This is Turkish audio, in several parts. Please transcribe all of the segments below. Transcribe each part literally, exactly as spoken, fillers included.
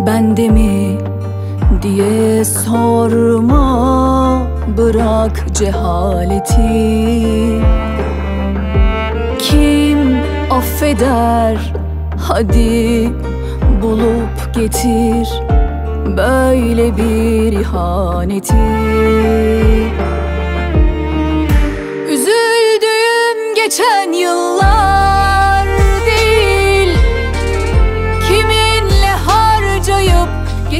bende mi diye sorma, bırak cehaleti. Kim affeder, hadi bulup getir böyle bir ihaneti. Üzüldüğüm geçen yıllar değil, kiminle harcayıp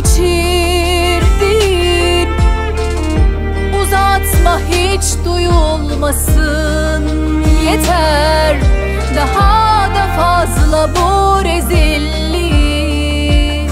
geçirdin. Uzatma, hiç duyulmasın yeter, daha da fazla bu rezillik.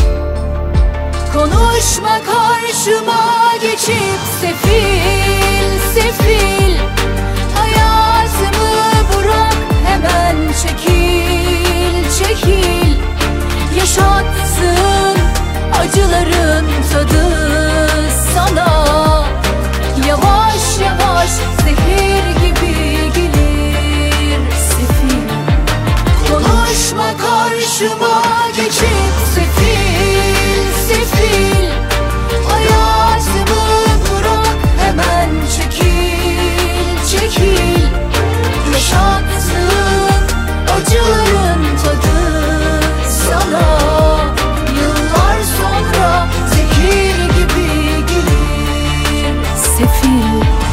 Konuşma karşıma geçip sefil sefil, hayatımı bırak, hemen çekil çekil. Yaşattığın acıların tadı sana yavaş yavaş zehir gibi gelir sefil. Konuşma karşıma geçip sefil sefil, hayatımı bırak, hemen çekil çekil. Yaşattığın acıların tadı sana yıllar sonra zehir gibi gelir sefil.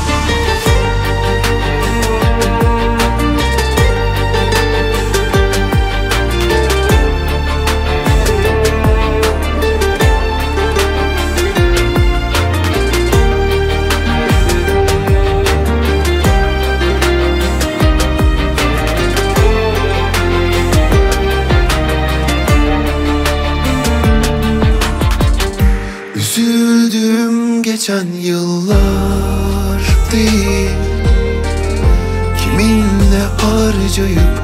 Üzüldüğüm geçen yıllar değil, kiminle harcayıp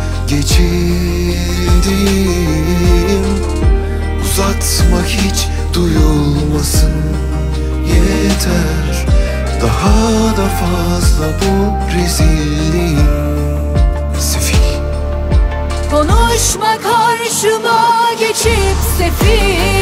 geçirdim. Uzatma, hiç duyulmasın yeter, daha da fazla bu rezilliğin sefil. Konuşma karşıma geçip sefil